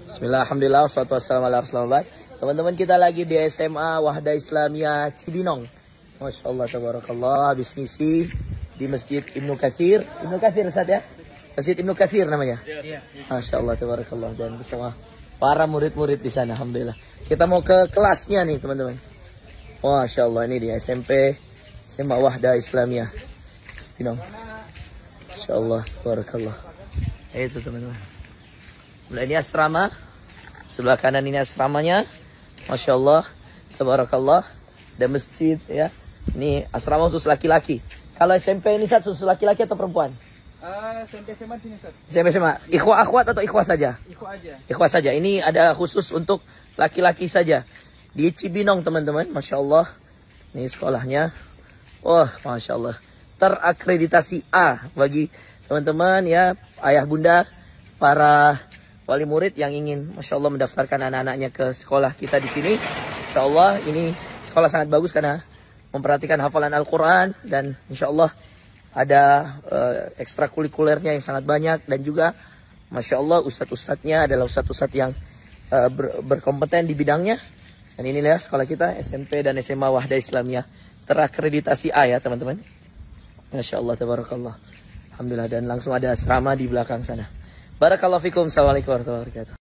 Bismillah, alhamdulillah, wassalatu wassalamu ala rasulillah. Teman-teman, kita lagi di SMA Wahda Islamiyah Cibinong. Masya Allah, tabarakallah. Habis ngisi di Masjid Ibnu Katsir. Ibnu Katsir, Ustaz ya? Masjid Ibnu Katsir namanya? Iya. Masya Allah, tabarakallah. Dan bersama para murid-murid di sana, alhamdulillah. Kita mau ke kelasnya nih, teman-teman. Masya Allah, ini di SMP SMA Wahda Islamiyah Cibinong. Masya Allah, tabarakallah. Itu teman-teman. Nah, ini asrama. Sebelah kanan ini asramanya. Masya Allah, tabarakallah. Dan masjid ya. Ini asrama khusus laki-laki. Kalau SMP ini Ustaz, khusus laki-laki atau perempuan? SMP SMA sini Ustaz. SMP SMA. Ikhwah akhwat atau ikhwah saja? Ikhwah aja. Ikhwah saja. Ini ada khusus untuk laki-laki saja. Di Cibinong teman-teman. Masya Allah. Ini sekolahnya. Wah, Masya Allah. Terakreditasi A bagi teman-teman ya, ayah bunda, para wali murid yang ingin Masya Allah mendaftarkan anak-anaknya ke sekolah kita di sini. Insya Allah ini sekolah sangat bagus karena memperhatikan hafalan Al-Quran. Dan Insya Allah ada ekstrakurikulernya yang sangat banyak. Dan juga Masya Allah ustadz-ustadznya adalah ustadz-ustadz yang berkompeten di bidangnya. Dan inilah sekolah kita SMP dan SMA Wahda Islamiyah terakreditasi A ya teman-teman. Masya Allah, tabarakallah. Alhamdulillah. Dan langsung ada asrama di belakang sana. Barakallahu fikum. Assalamualaikum warahmatullahi wabarakatuh.